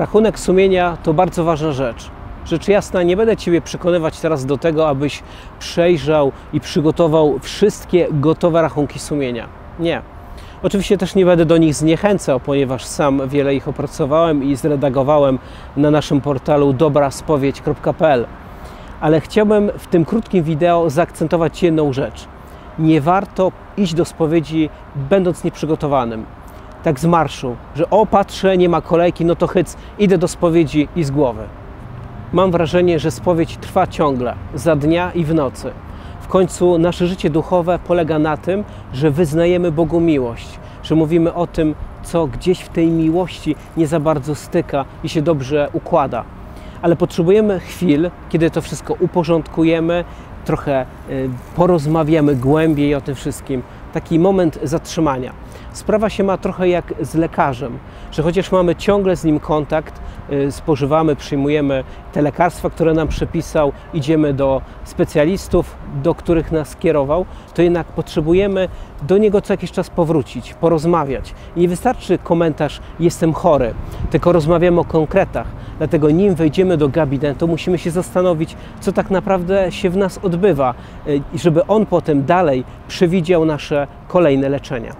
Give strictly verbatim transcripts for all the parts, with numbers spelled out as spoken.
Rachunek sumienia to bardzo ważna rzecz. Rzecz jasna, nie będę Ciebie przekonywać teraz do tego, abyś przejrzał i przygotował wszystkie gotowe rachunki sumienia. Nie. Oczywiście też nie będę do nich zniechęcał, ponieważ sam wiele ich opracowałem i zredagowałem na naszym portalu dobra spowiedź kropka p l. Ale chciałbym w tym krótkim wideo zaakcentować jedną rzecz. Nie warto iść do spowiedzi będąc nieprzygotowanym. Tak z marszu, że o patrzę, nie ma kolejki, no to hyc, idę do spowiedzi i z głowy. Mam wrażenie, że spowiedź trwa ciągle, za dnia i w nocy. W końcu nasze życie duchowe polega na tym, że wyznajemy Bogu miłość, że mówimy o tym, co gdzieś w tej miłości nie za bardzo styka i się dobrze układa. Ale potrzebujemy chwil, kiedy to wszystko uporządkujemy, trochę porozmawiamy głębiej o tym wszystkim. Taki moment zatrzymania. Sprawa się ma trochę jak z lekarzem, że chociaż mamy ciągle z nim kontakt, spożywamy, przyjmujemy te lekarstwa, które nam przepisał, idziemy do specjalistów, do których nas kierował, to jednak potrzebujemy do niego co jakiś czas powrócić, porozmawiać. I nie wystarczy komentarz jestem chory, tylko rozmawiamy o konkretach. Dlatego nim wejdziemy do gabinetu, musimy się zastanowić, co tak naprawdę się w nas odbywa, żeby on potem dalej przewidział nasze kolejne leczenia.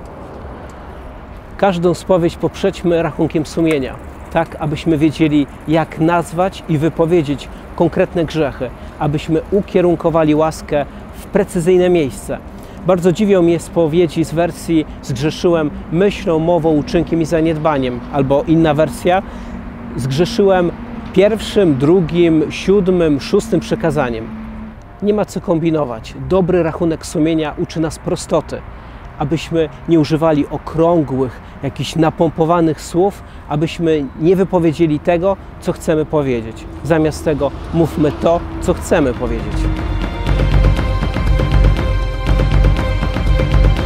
Każdą spowiedź poprzedźmy rachunkiem sumienia, tak abyśmy wiedzieli, jak nazwać i wypowiedzieć konkretne grzechy, abyśmy ukierunkowali łaskę w precyzyjne miejsce. Bardzo dziwią mnie spowiedzi z wersji zgrzeszyłem myślą, mową, uczynkiem i zaniedbaniem, albo inna wersja zgrzeszyłem pierwszym, drugim, siódmym, szóstym przekazaniem. Nie ma co kombinować. Dobry rachunek sumienia uczy nas prostoty, abyśmy nie używali okrągłych, jakichś napompowanych słów, abyśmy nie wypowiedzieli tego, co chcemy powiedzieć. Zamiast tego mówmy to, co chcemy powiedzieć.